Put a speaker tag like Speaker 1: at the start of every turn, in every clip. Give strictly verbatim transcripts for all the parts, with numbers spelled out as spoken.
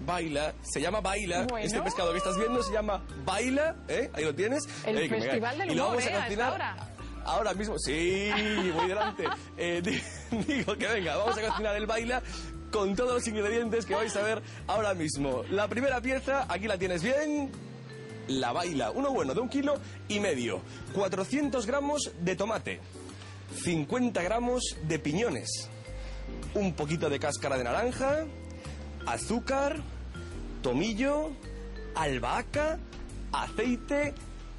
Speaker 1: baila, se llama Baila.
Speaker 2: Bueno.
Speaker 1: Este pescado que estás viendo se llama Baila, ¿eh? Ahí lo tienes.
Speaker 2: El
Speaker 1: eh,
Speaker 2: festival del
Speaker 1: y lo
Speaker 2: humor,
Speaker 1: vamos a
Speaker 2: ¿eh?
Speaker 1: cocinar
Speaker 2: A esta hora.
Speaker 1: ahora mismo. Sí, voy delante. Eh, digo que venga, vamos a cocinar el Baila con todos los ingredientes que vais a ver ahora mismo. La primera pieza, aquí la tienes bien. La Baila, uno bueno de un kilo y medio. cuatrocientos gramos de tomate. cincuenta gramos de piñones. Un poquito de cáscara de naranja. Azúcar. Tomillo. Albahaca. Aceite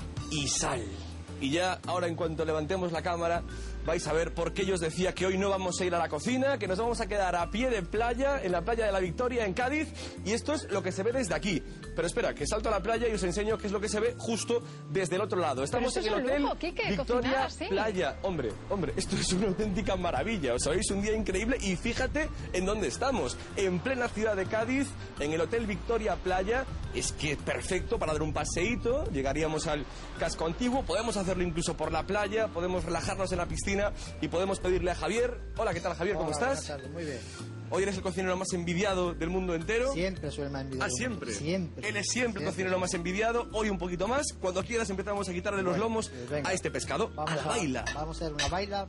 Speaker 1: y sal. Y ya ahora en cuanto levantemos la cámara vais a ver por qué yo os decía que hoy no vamos a ir a la cocina, que nos vamos a quedar a pie de playa, en la playa de la Victoria, en Cádiz, y esto es lo que se ve desde aquí. Pero espera, que salto a la playa y os enseño qué es lo que se ve justo desde el otro lado. Estamos en
Speaker 2: Pero
Speaker 1: el
Speaker 2: esto es
Speaker 1: hotel
Speaker 2: un lujo, Quique,
Speaker 1: Victoria
Speaker 2: cocinar así.
Speaker 1: Playa. Hombre, hombre, esto es una auténtica maravilla. Os sabéis, un día increíble y fíjate en dónde estamos. En plena ciudad de Cádiz, en el hotel Victoria Playa. Es que es perfecto para dar un paseíto. Llegaríamos al casco antiguo, podemos hacerlo incluso por la playa, podemos relajarnos en la piscina y podemos pedirle a Javier. Hola, ¿qué tal, Javier? ¿Cómo
Speaker 3: Hola,
Speaker 1: estás?
Speaker 3: buenas tardes, muy bien.
Speaker 1: Hoy eres el cocinero más envidiado del mundo entero.
Speaker 3: Siempre soy el más envidiado.
Speaker 1: Ah, siempre.
Speaker 3: Siempre.
Speaker 1: Él es siempre el
Speaker 3: Siempre.
Speaker 1: cocinero más envidiado. Hoy un poquito más. Cuando quieras empezamos a quitarle los
Speaker 3: Bueno,
Speaker 1: lomos
Speaker 3: pues venga.
Speaker 1: a este pescado.
Speaker 3: Vamos
Speaker 1: a la baila.
Speaker 3: Vamos a hacer una baila.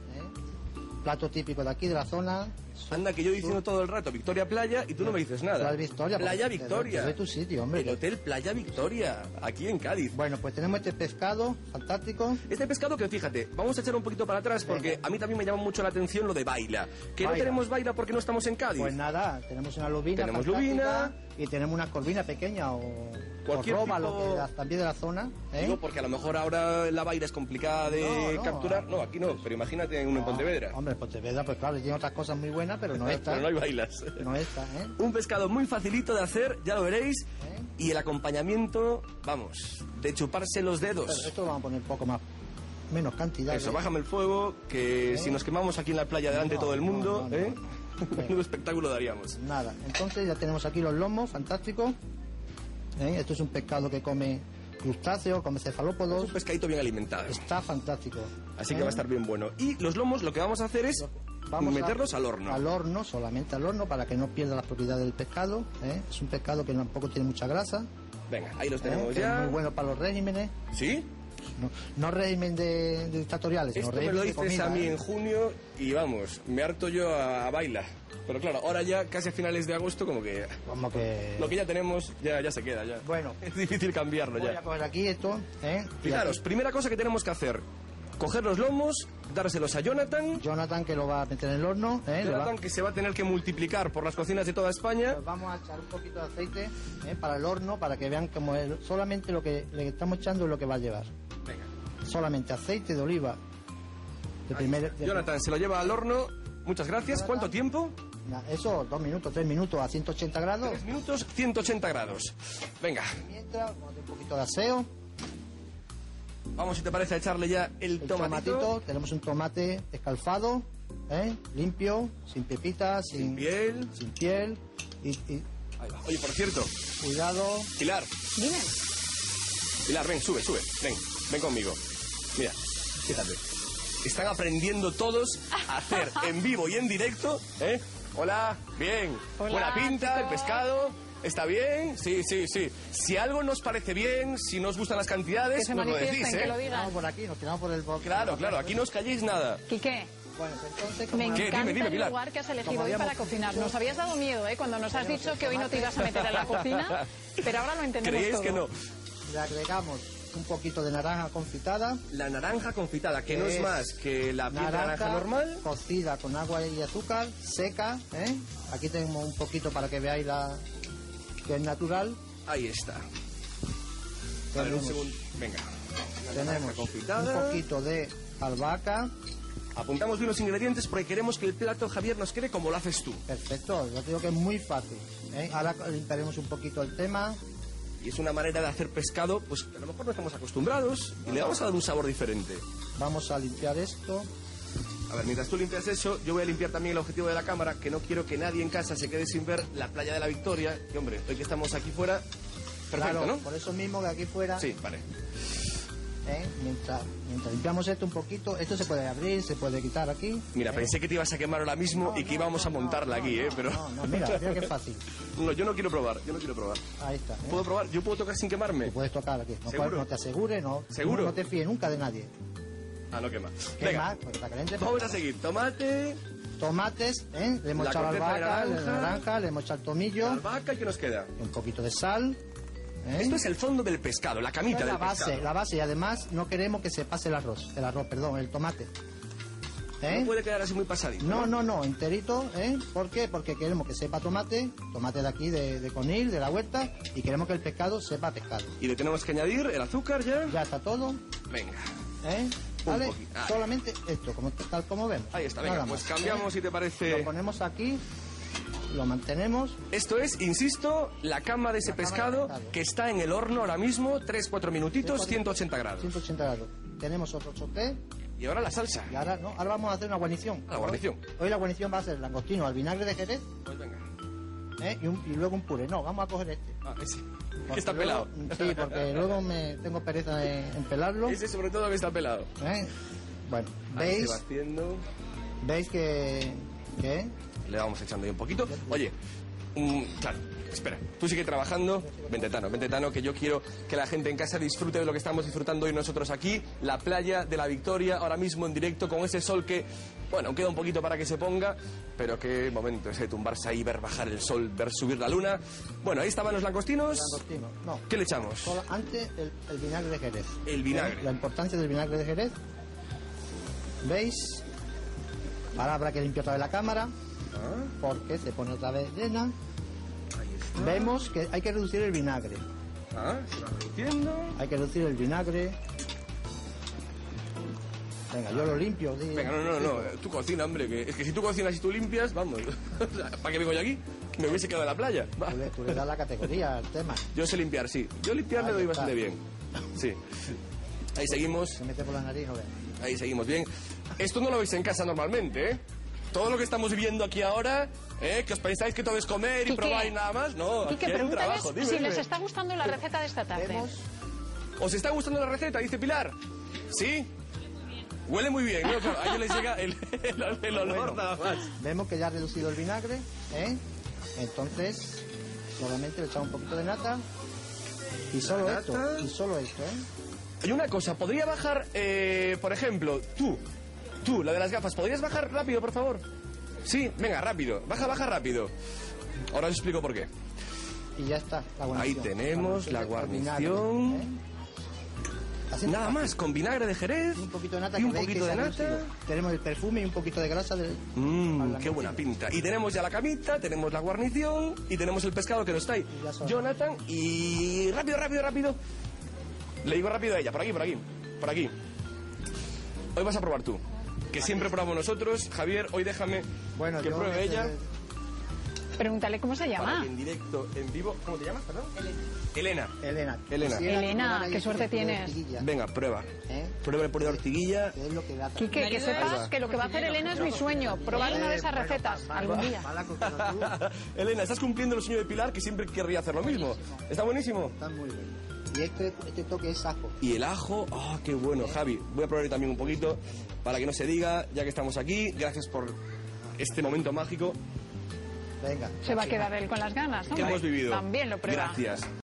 Speaker 3: ¿eh? Plato típico de aquí, de la zona.
Speaker 1: Anda, que yo diciendo todo el rato Victoria Playa y tú no me dices nada.
Speaker 3: Playa Victoria.
Speaker 1: Playa
Speaker 3: porque
Speaker 1: Victoria.
Speaker 3: te doy tu sitio, hombre.
Speaker 1: El hotel Playa Victoria, aquí en Cádiz.
Speaker 3: Bueno, pues tenemos este pescado fantástico.
Speaker 1: Este pescado que, fíjate, vamos a echar un poquito para atrás porque
Speaker 3: Venga.
Speaker 1: a mí también me llama mucho la atención lo de Baila. Que no
Speaker 3: Baila.
Speaker 1: tenemos Baila porque no estamos en Cádiz.
Speaker 3: Pues nada, tenemos una lubina
Speaker 1: Tenemos
Speaker 3: fantástica
Speaker 1: lubina.
Speaker 3: y tenemos una corvina pequeña o,
Speaker 1: Cualquier
Speaker 3: o roba,
Speaker 1: tipo-
Speaker 3: lo que da- también de la zona. ¿eh?
Speaker 1: Digo, porque a lo mejor ahora la Baila es complicada de
Speaker 3: No, no,
Speaker 1: capturar. No, aquí no, pero imagínate uno en
Speaker 3: No,
Speaker 1: Pontevedra.
Speaker 3: Hombre, Pontevedra, pues claro, tiene otras cosas muy buenas, pero no esta.
Speaker 1: Pero no hay bailas.
Speaker 3: No esta, ¿eh?
Speaker 1: Un pescado muy facilito de hacer, ya lo veréis.
Speaker 3: ¿Eh?
Speaker 1: Y el acompañamiento, vamos, de chuparse los
Speaker 3: Pero
Speaker 1: dedos.
Speaker 3: esto lo vamos a poner un poco más, menos cantidad.
Speaker 1: Eso,
Speaker 3: ¿eh?
Speaker 1: bájame el fuego, que
Speaker 3: ¿Eh?
Speaker 1: si nos quemamos aquí en la playa delante de
Speaker 3: No,
Speaker 1: todo el
Speaker 3: no,
Speaker 1: mundo,
Speaker 3: no, no,
Speaker 1: ¿eh?
Speaker 3: no.
Speaker 1: Menudo espectáculo daríamos.
Speaker 3: Nada, entonces ya tenemos aquí los lomos, fantásticos. ¿Eh? Esto es un pescado que come crustáceos, come
Speaker 1: Es
Speaker 3: cefalópodos.
Speaker 1: un pescadito bien alimentado.
Speaker 3: Está fantástico.
Speaker 1: Así
Speaker 3: ¿Eh?
Speaker 1: que va a estar bien bueno. Y los lomos lo que vamos a hacer es
Speaker 3: Vamos a-
Speaker 1: meterlos al horno.
Speaker 3: Al horno, solamente al horno, para que no pierda las propiedades del pescado. ¿eh? Es un pescado que tampoco tiene mucha grasa.
Speaker 1: Venga, ahí los
Speaker 3: ¿eh?
Speaker 1: tenemos
Speaker 3: Que
Speaker 1: ya.
Speaker 3: Es muy bueno para los regímenes.
Speaker 1: ¿Sí?
Speaker 3: No, no régimen de, de dictatoriales, sino
Speaker 1: Esto me
Speaker 3: régimen
Speaker 1: lo
Speaker 3: de
Speaker 1: dices
Speaker 3: comida,
Speaker 1: a mí
Speaker 3: ¿eh?
Speaker 1: en junio y vamos, me harto yo a, a bailar. Pero claro, ahora ya casi a finales de agosto como que
Speaker 3: Como que...
Speaker 1: lo que ya tenemos ya, ya se queda ya.
Speaker 3: Bueno.
Speaker 1: Es difícil cambiarlo
Speaker 3: Voy a
Speaker 1: ya.
Speaker 3: coger aquí esto. ¿eh? Y
Speaker 1: Fijaros,
Speaker 3: aquí
Speaker 1: primera cosa que tenemos que hacer, coger los lomos, dárselos a Jonathan.
Speaker 3: Jonathan, que lo va a meter en el horno. ¿eh? Le va-
Speaker 1: Jonathan que se va a tener que multiplicar por las cocinas de toda España.
Speaker 3: Pues vamos a echar un poquito de aceite ¿eh? para el horno, para que vean cómo es. Solamente lo que le estamos echando es lo que va a llevar.
Speaker 1: Venga.
Speaker 3: Solamente aceite de oliva. De primer, de-
Speaker 1: Jonathan se lo lleva al horno. Muchas gracias.
Speaker 3: Jonathan.
Speaker 1: ¿Cuánto tiempo?
Speaker 3: Na- Eso, dos minutos, tres minutos a ciento ochenta grados.
Speaker 1: Tres minutos, ciento ochenta grados. Venga,
Speaker 3: Mientras, vamos a hacer un poquito de aseo.
Speaker 1: vamos si te parece a echarle ya el,
Speaker 3: El
Speaker 1: tomatito.
Speaker 3: tomatito, tenemos un tomate escalfado, ¿eh? limpio, sin pepitas, sin,
Speaker 1: Sin piel.
Speaker 3: sin piel. Y, y
Speaker 1: Ahí va. Oye, por cierto,
Speaker 3: cuidado.
Speaker 1: Pilar,
Speaker 2: Dime.
Speaker 1: Pilar, ven, sube, sube. Ven, ven conmigo. Mira, fíjate. Están aprendiendo todos a hacer en vivo y en directo, ¿eh? Hola, bien.
Speaker 2: Hola,
Speaker 1: Buena pinta,
Speaker 2: chicos.
Speaker 1: el pescado. ¿Está bien? Sí, sí, sí. Si algo nos parece bien, si nos gustan las
Speaker 2: Que
Speaker 1: cantidades,
Speaker 2: se
Speaker 1: nos lo
Speaker 2: manifiesten,
Speaker 1: decís,
Speaker 2: que lo
Speaker 1: ¿eh?
Speaker 2: digan.
Speaker 3: Tiramos por aquí, nos tiramos por el bo-
Speaker 1: Claro, claro, aquí no os calléis nada.
Speaker 2: Quique,
Speaker 3: Bueno, pues entonces,
Speaker 2: me
Speaker 3: como
Speaker 1: ¿Qué?
Speaker 2: encanta
Speaker 1: Dime, dime,
Speaker 2: el
Speaker 1: Pilar.
Speaker 2: lugar que has elegido
Speaker 3: Como
Speaker 2: hoy para
Speaker 3: habíamos
Speaker 2: cocinar.
Speaker 3: dicho-
Speaker 2: Nos habías dado miedo, ¿eh? Cuando nos has dicho que hoy no te ibas a meter en la cocina, pero ahora lo entendemos
Speaker 1: ¿Creéis
Speaker 2: todo.
Speaker 1: que no?
Speaker 3: le agregamos un poquito de naranja confitada.
Speaker 1: La naranja confitada, que no es
Speaker 3: Es
Speaker 1: más que la piel de naranja normal.
Speaker 3: cocida con agua y azúcar, seca, ¿eh? Aquí tenemos un poquito para que veáis la que es natural.
Speaker 1: Ahí está. A ver, un
Speaker 3: Tenemos,
Speaker 1: segundo. Venga. La naranja
Speaker 3: tenemos
Speaker 1: confitada.
Speaker 3: un poquito de albahaca.
Speaker 1: Apuntamos bien los ingredientes porque queremos que el plato, Javier, nos quede como lo haces tú.
Speaker 3: Perfecto, yo te digo que es muy fácil, ¿eh? Ahora limpiaremos un poquito el tema.
Speaker 1: Y es una manera de hacer pescado, pues que a lo mejor no estamos acostumbrados y le vamos a dar un sabor diferente.
Speaker 3: Vamos a limpiar esto.
Speaker 1: A ver, mientras tú limpias eso, yo voy a limpiar también el objetivo de la cámara, que no quiero que nadie en casa se quede sin ver la playa de la Victoria. Que hombre, hoy que estamos aquí fuera, perfecto,
Speaker 3: Claro,
Speaker 1: ¿no?
Speaker 3: por eso mismo que aquí fuera.
Speaker 1: Sí, vale.
Speaker 3: ¿eh? Mientras, mientras limpiamos esto un poquito, esto se puede abrir, se puede quitar aquí.
Speaker 1: Mira,
Speaker 3: ¿eh?
Speaker 1: pensé que te ibas a quemar ahora mismo
Speaker 3: No,
Speaker 1: y que
Speaker 3: no,
Speaker 1: íbamos
Speaker 3: no,
Speaker 1: a montarla
Speaker 3: no,
Speaker 1: aquí,
Speaker 3: no,
Speaker 1: ¿eh? Pero...
Speaker 3: No, no, mira, mira qué fácil.
Speaker 1: No, yo no quiero probar, yo no quiero probar.
Speaker 3: Ahí está. ¿eh?
Speaker 1: ¿Puedo probar? ¿Yo puedo tocar sin quemarme?
Speaker 3: Puedes tocar aquí. No,
Speaker 1: ¿Seguro?
Speaker 3: no te asegure, no.
Speaker 1: ¿Seguro?
Speaker 3: No te fíes nunca de nadie.
Speaker 1: Ah, no quema.
Speaker 3: ¿Qué
Speaker 1: Venga,
Speaker 3: más? Pues está caliente.
Speaker 1: vamos a seguir. Tomate,
Speaker 3: Tomates, ¿eh? Le hemos
Speaker 1: La
Speaker 3: echado
Speaker 1: corteza de
Speaker 3: albahaca,
Speaker 1: naranja.
Speaker 3: la naranja, le hemos echado el tomillo,
Speaker 1: albahaca, ¿y qué nos queda?
Speaker 3: un poquito de sal. ¿eh?
Speaker 1: Esto es el fondo del pescado, la camita
Speaker 3: Esta es
Speaker 1: del
Speaker 3: la base,
Speaker 1: pescado.
Speaker 3: la base, y además no queremos que se pase el arroz, el arroz, perdón, el tomate. ¿eh?
Speaker 1: No puede quedar así muy pasadito.
Speaker 3: No, no, no, enterito, ¿eh? ¿Por qué? Porque queremos que sepa tomate, tomate de aquí, de, de Conil, de la huerta, y queremos que el pescado sepa pescado.
Speaker 1: Y le tenemos que añadir el azúcar ya.
Speaker 3: Ya está todo,
Speaker 1: Venga.
Speaker 3: ¿eh?
Speaker 1: Un
Speaker 3: ¿Vale?
Speaker 1: poquito, ahí.
Speaker 3: Solamente esto, como, tal como vemos.
Speaker 1: Ahí está,
Speaker 3: Nada
Speaker 1: venga, pues
Speaker 3: más,
Speaker 1: cambiamos
Speaker 3: ¿eh?
Speaker 1: si te parece.
Speaker 3: Lo ponemos aquí, lo mantenemos.
Speaker 1: Esto es, insisto, la cama de ese
Speaker 3: La cama de
Speaker 1: pescado,
Speaker 3: pescado.
Speaker 1: que está en el horno ahora mismo, tres cuatro minutitos,
Speaker 3: Tres, cuatro-
Speaker 1: ciento ochenta grados.
Speaker 3: ciento ochenta grados. Tenemos otro choté
Speaker 1: Y ahora la salsa.
Speaker 3: y ahora, no, ahora vamos a hacer una guarnición.
Speaker 1: La guarnición.
Speaker 3: Hoy, hoy la guarnición va a ser langostino al vinagre de Jerez,
Speaker 1: Pues venga.
Speaker 3: ¿eh? y, un- y luego un puré. No, vamos a coger este.
Speaker 1: Ah, ese.
Speaker 3: Porque
Speaker 1: Que está
Speaker 3: luego-
Speaker 1: pelado.
Speaker 3: Sí, porque luego me tengo pereza en, en pelarlo.
Speaker 1: Ese sobre todo que está pelado.
Speaker 3: ¿eh? Bueno,
Speaker 1: Ahí
Speaker 3: ¿veis?
Speaker 1: se va haciendo.
Speaker 3: ¿Veis que, que
Speaker 1: Le vamos echando ahí un poquito. Oye, mm, claro, espera. Tú sigue trabajando. Vente, Tano, vente, Tano, que yo quiero que la gente en casa disfrute de lo que estamos disfrutando hoy nosotros aquí. La playa de la Victoria, ahora mismo en directo, con ese sol que, bueno, queda un poquito para que se ponga, pero qué momento ese de tumbarse ahí, ver bajar el sol, ver subir la luna. Bueno, ahí estaban los langostinos.
Speaker 3: langostino? No.
Speaker 1: ¿Qué le echamos?
Speaker 3: Solo antes el, el vinagre de Jerez.
Speaker 1: El vinagre.
Speaker 3: ¿Eh? La importancia del vinagre de Jerez. ¿Veis? Ahora habrá que limpiar otra vez la cámara,
Speaker 1: Ah,
Speaker 3: porque se pone otra vez llena.
Speaker 1: ahí está.
Speaker 3: Vemos que hay que reducir el vinagre.
Speaker 1: Ah, se va reduciendo.
Speaker 3: Hay que reducir el vinagre. Venga, yo lo limpio. di-
Speaker 1: Venga, no, no, no, tú cocina, hombre, que es que si tú cocinas y tú limpias, vamos, o sea, ¿para qué vengo yo aquí? Me hubiese quedado en la playa. Va.
Speaker 3: Tú le, tú le das la categoría al tema.
Speaker 1: Yo sé limpiar, sí. Yo limpiar le
Speaker 3: Ahí
Speaker 1: doy
Speaker 3: está.
Speaker 1: bastante bien. Sí. Ahí seguimos,
Speaker 3: Se mete por la nariz, no ve.
Speaker 1: ahí seguimos bien. Esto no lo veis en casa normalmente, ¿eh? Todo lo que estamos viviendo aquí ahora, ¿eh? Que os pensáis que todo es comer y
Speaker 2: Quique,
Speaker 1: probar y nada más. No,
Speaker 2: Quique,
Speaker 1: aquí hay un
Speaker 2: pregúntales
Speaker 1: trabajo. Dime,
Speaker 2: si
Speaker 1: dime.
Speaker 2: les está gustando la receta de esta tarde.
Speaker 3: Vemos,
Speaker 1: ¿Os está gustando la receta? Dice Pilar. ¿Sí? Huele muy bien, ¿no? Claro, a ellos les llega el, el, el olor
Speaker 3: Bueno.
Speaker 1: nada más.
Speaker 3: vemos que ya ha reducido el vinagre, ¿eh? Entonces, solamente le echamos un poquito de nata. Y solo
Speaker 1: La
Speaker 3: esto,
Speaker 1: nata.
Speaker 3: y solo esto, ¿eh?
Speaker 1: Y una cosa, ¿podría bajar, eh, por ejemplo, tú, tú, la de las gafas, ¿podrías bajar rápido, por favor? Sí, venga, rápido, baja, baja rápido. Ahora os explico por qué.
Speaker 3: Y ya está, la guarnición.
Speaker 1: Ahí tenemos la
Speaker 3: del
Speaker 1: guarnición.
Speaker 3: vinagre, ¿eh? Así
Speaker 1: Nada
Speaker 3: fácil.
Speaker 1: más, con vinagre de Jerez
Speaker 3: Y un poquito de nata.
Speaker 1: y
Speaker 3: que
Speaker 1: un
Speaker 3: veis que
Speaker 1: poquito
Speaker 3: se
Speaker 1: de
Speaker 3: ha
Speaker 1: nata.
Speaker 3: reducido. Tenemos el perfume y un poquito de grasa del...
Speaker 1: Mmm,
Speaker 3: al
Speaker 1: qué buena
Speaker 3: langostino.
Speaker 1: pinta. Y tenemos ya la camita, tenemos la guarnición y tenemos el pescado que no está ahí.
Speaker 3: Y ya son.
Speaker 1: Jonathan, y rápido, rápido, rápido. Le digo rápido a ella, por aquí, por aquí, por aquí. Hoy vas a probar tú, que siempre probamos nosotros. Javier, hoy déjame
Speaker 3: Bueno,
Speaker 1: que
Speaker 3: yo
Speaker 1: pruebe
Speaker 3: me-
Speaker 1: ella.
Speaker 2: Pregúntale cómo se
Speaker 1: Para
Speaker 2: llama.
Speaker 1: que en directo, en vivo. ¿Cómo te llamas, perdón? Elena.
Speaker 3: Elena.
Speaker 1: Elena.
Speaker 3: Quisiera
Speaker 2: Elena,
Speaker 3: probar ahí
Speaker 2: qué
Speaker 3: ese
Speaker 2: suerte
Speaker 3: poquito de
Speaker 2: tienes.
Speaker 3: ortiguilla,
Speaker 1: Venga, prueba.
Speaker 3: ¿eh?
Speaker 1: Prueba el puré de ortiguilla.
Speaker 3: Que es lo que da.
Speaker 2: Quique, que sepas que lo que va a hacer Elena es mi sueño, probar una de esas recetas algún día.
Speaker 3: Mala cocina tú.
Speaker 1: Elena, estás cumpliendo el sueño de Pilar, que siempre querría hacer lo mismo. Está buenísimo.
Speaker 3: Está muy bien. Y este, este toque es ajo.
Speaker 1: Y el ajo, ah, qué bueno, Javi. Voy a probar también un poquito para que no se diga, ya que estamos aquí. Gracias por este momento mágico
Speaker 3: Venga.
Speaker 2: Se va a quedar él con las ganas, ¿no?
Speaker 1: que hemos vivido.
Speaker 2: También lo prueba.
Speaker 1: Gracias.